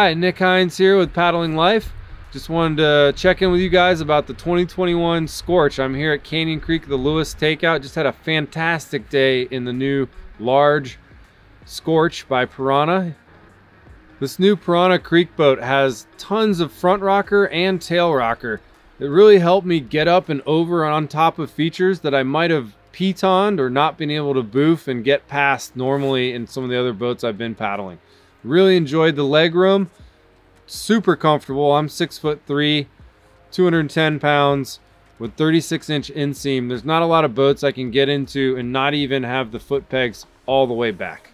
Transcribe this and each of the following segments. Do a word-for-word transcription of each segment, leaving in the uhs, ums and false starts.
Hi, Nick Hines here with Paddling Life. Just wanted to check in with you guys about the twenty twenty-one Scorch. I'm here at Canyon Creek, the Lewis Takeout. Just had a fantastic day in the new large Scorch by Piranha. This new Piranha Creek boat has tons of front rocker and tail rocker. It really helped me get up and over on top of features that I might have pitoned or not been able to boof and get past normally in some of the other boats I've been paddling. Really enjoyed the leg room. Super comfortable. I'm six foot three, two hundred ten pounds with thirty-six inch inseam. There's not a lot of boats I can get into and not even have the foot pegs all the way back.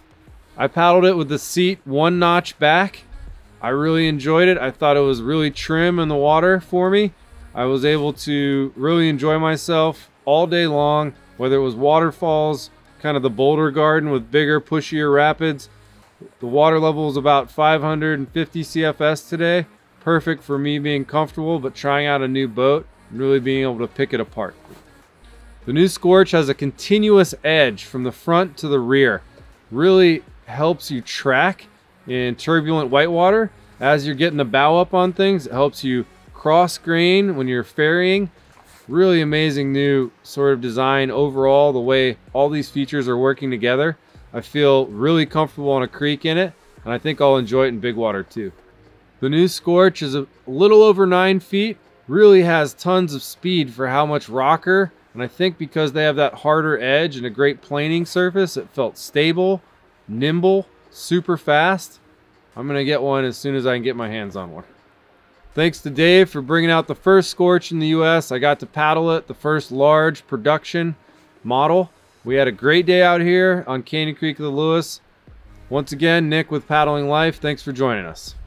I paddled it with the seat one notch back. I really enjoyed it. I thought it was really trim in the water for me. I was able to really enjoy myself all day long, whether it was waterfalls, kind of the Boulder Garden with bigger, pushier rapids. The water level was about five hundred fifty C F S today. Perfect for me being comfortable, but trying out a new boat and really being able to pick it apart. The new Scorch has a continuous edge from the front to the rear. Really helps you track in turbulent whitewater. As you're getting the bow up on things, it helps you cross grain when you're ferrying. Really amazing new sort of design overall, the way all these features are working together. I feel really comfortable on a creek in it, and I think I'll enjoy it in big water too. The new Scorch is a little over nine feet, really has tons of speed for how much rocker, and I think because they have that harder edge and a great planing surface, it felt stable, nimble, super fast. I'm gonna get one as soon as I can get my hands on one. Thanks to Dave for bringing out the first Scorch in the U S. I got to paddle it, the first large production model. We had a great day out here on Canyon Creek of the Lewis. Once again, Nick with Paddling Life. Thanks for joining us.